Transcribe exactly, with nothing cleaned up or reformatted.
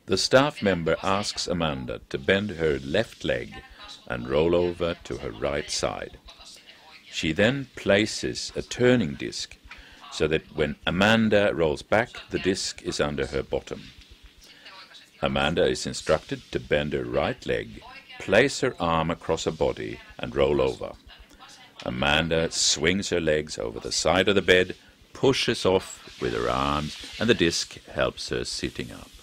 The staff member asks Amanda to bend her left leg and roll over to her right side. She then places a turning disc so that when Amanda rolls back, the disc is under her bottom. Amanda is instructed to bend her right leg, place her arm across her body and roll over. Amanda swings her legs over the side of the bed, pushes off with her arms, and the disc helps her sitting up.